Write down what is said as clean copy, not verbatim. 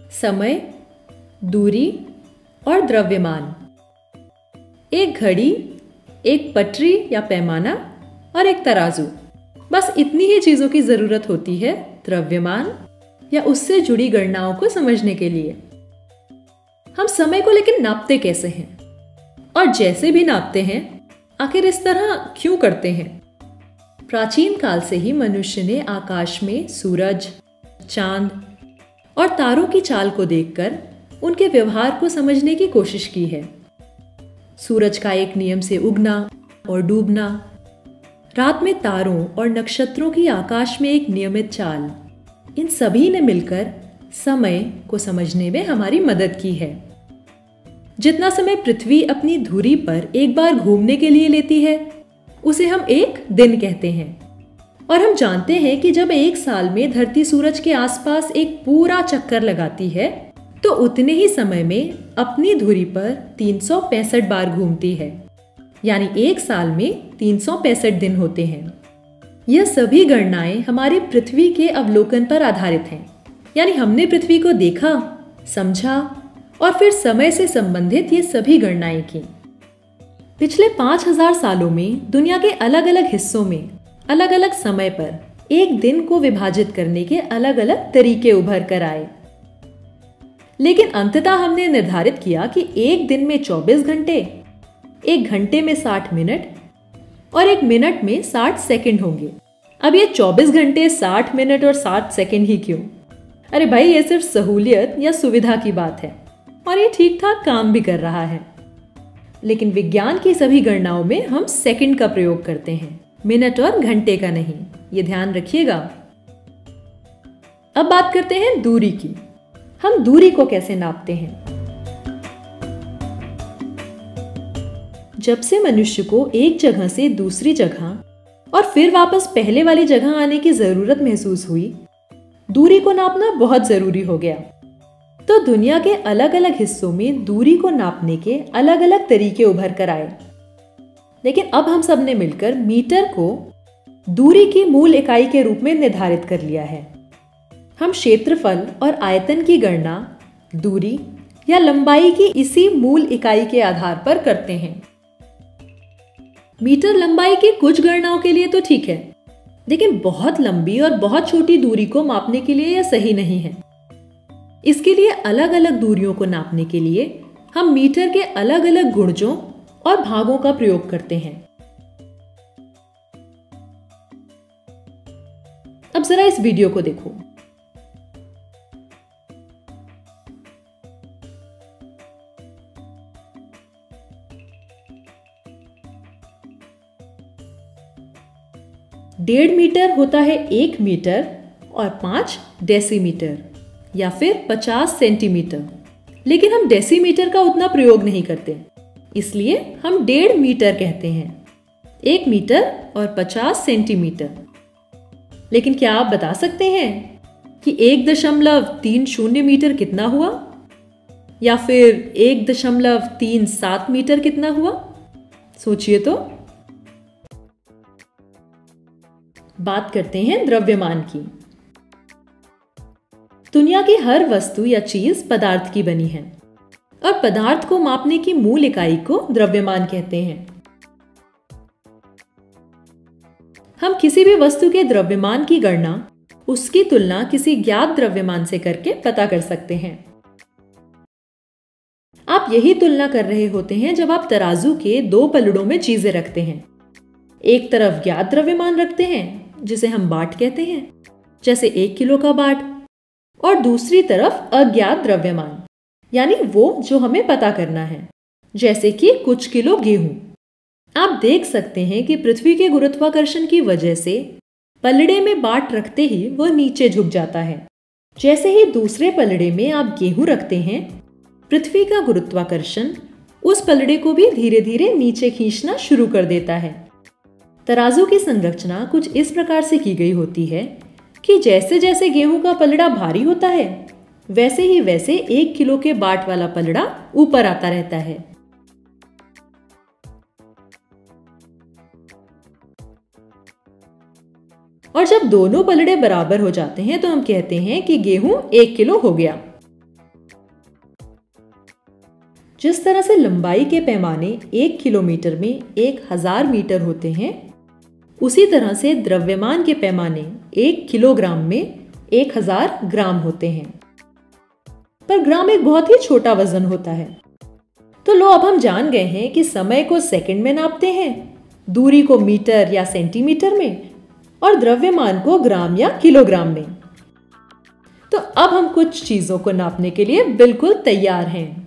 समय, दूरी और द्रव्यमान। एक घड़ी, एक पटरी या पैमाना और एक तराजू, बस इतनी ही चीजों की जरूरत होती है द्रव्यमान या उससे जुड़ी गणनाओं को समझने के लिए। हम समय को लेकिन नापते कैसे हैं? और जैसे भी नापते हैं, आखिर इस तरह क्यों करते हैं? प्राचीन काल से ही मनुष्य ने आकाश में सूरज, चांद और तारों की चाल को देखकर उनके व्यवहार को समझने की कोशिश की है। सूरज का एक नियम से उगना और डूबना, रात में तारों और नक्षत्रों की आकाश में एक नियमित चाल, इन सभी ने मिलकर समय को समझने में हमारी मदद की है। जितना समय पृथ्वी अपनी धुरी पर एक बार घूमने के लिए लेती है, उसे हम एक दिन कहते हैं। और हम जानते हैं कि जब एक साल में धरती सूरज के आसपास एक पूरा चक्कर लगाती है, तो उतने ही समय में अपनी धुरी पर 365 बार घूमती है। यानी एक साल में 365 दिन होते हैं। यह सभी गणनाएं हमारी पृथ्वी के अवलोकन पर आधारित हैं। यानी हमने पृथ्वी को देखा, समझा और फिर समय से संबंधित ये सभी गणनाएं की। पिछले 5000 सालों में दुनिया के अलग अलग हिस्सों में अलग अलग समय पर एक दिन को विभाजित करने के अलग अलग तरीके उभर कर आए। लेकिन अंततः हमने निर्धारित किया कि एक दिन में 24 घंटे, एक घंटे में 60 मिनट और एक मिनट में 60 सेकंड होंगे। अब ये 24 घंटे, 60 मिनट और 60 सेकंड ही क्यों? अरे भाई, ये सिर्फ सहूलियत या सुविधा की बात है और ये ठीक ठाक काम भी कर रहा है। लेकिन विज्ञान की सभी गणनाओं में हम सेकंड का प्रयोग करते हैं, मिनट और घंटे का नहीं। ये ध्यान रखिएगा। अब बात करते हैं दूरी की। हम दूरी को कैसे नापते हैं? जब से मनुष्य को एक जगह से दूसरी जगह और फिर वापस पहले वाली जगह आने की जरूरत महसूस हुई, दूरी को नापना बहुत जरूरी हो गया। तो दुनिया के अलग अलग हिस्सों में दूरी को नापने के अलग अलग तरीके उभर कर आए। लेकिन अब हम सब ने मिलकर मीटर को दूरी की मूल इकाई के रूप में निर्धारित कर लिया है। हम क्षेत्रफल और आयतन की गणना दूरी या लंबाई की इसी मूल इकाई के आधार पर करते हैं। मीटर लंबाई की कुछ गणनाओं के लिए तो ठीक है, लेकिन बहुत लंबी और बहुत छोटी दूरी को मापने के लिए यह सही नहीं है। इसके लिए अलग अलग दूरियों को नापने के लिए हम मीटर के अलग अलग गुणजों और भागों का प्रयोग करते हैं। अब जरा इस वीडियो को देखो। डेढ़ मीटर होता है 1 मीटर और 5 डेसीमीटर या फिर 50 सेंटीमीटर। लेकिन हम डेसीमीटर का उतना प्रयोग नहीं करते, इसलिए हम 1.5 मीटर कहते हैं। 1 मीटर और 50 सेंटीमीटर। लेकिन क्या आप बता सकते हैं कि 1.30 मीटर कितना हुआ? या फिर 1.37 मीटर कितना हुआ? सोचिए तो। बात करते हैं द्रव्यमान की। दुनिया की हर वस्तु या चीज पदार्थ की बनी है और पदार्थ को मापने की मूल इकाई को द्रव्यमान कहते हैं। हम किसी भी वस्तु के द्रव्यमान की गणना उसकी तुलना किसी ज्ञात द्रव्यमान से करके पता कर सकते हैं। आप यही तुलना कर रहे होते हैं जब आप तराजू के 2 पलड़ों में चीजें रखते हैं। एक तरफ ज्ञात द्रव्यमान रखते हैं जिसे हम बाट कहते हैं, जैसे 1 किलो का बाट, और दूसरी तरफ अज्ञात द्रव्यमान, यानी वो जो हमें पता करना है, जैसे कि कुछ किलो गेहूं। आप देख सकते हैं कि पृथ्वी के गुरुत्वाकर्षण की वजह से पलड़े में बाट रखते ही वह नीचे झुक जाता है। जैसे ही दूसरे पलड़े में आप गेहूं रखते हैं, पृथ्वी का गुरुत्वाकर्षण उस पलड़े को भी धीरे धीरे नीचे खींचना शुरू कर देता है। तराजू की संरचना कुछ इस प्रकार से की गई होती है कि जैसे जैसे गेहूं का पलड़ा भारी होता है, वैसे ही वैसे 1 किलो के बाट वाला पलड़ा ऊपर आता रहता है। और जब दोनों पलड़े बराबर हो जाते हैं तो हम कहते हैं कि गेहूं 1 किलो हो गया। जिस तरह से लंबाई के पैमाने 1 किलोमीटर में 1000 मीटर होते हैं, उसी तरह से द्रव्यमान के पैमाने 1 किलोग्राम में 1000 ग्राम होते हैं। पर ग्राम एक बहुत ही छोटा वजन होता है। तो लो, अब हम जान गए हैं कि समय को सेकंड में नापते हैं, दूरी को मीटर या सेंटीमीटर में और द्रव्यमान को ग्राम या किलोग्राम में। तो अब हम कुछ चीजों को नापने के लिए बिल्कुल तैयार हैं।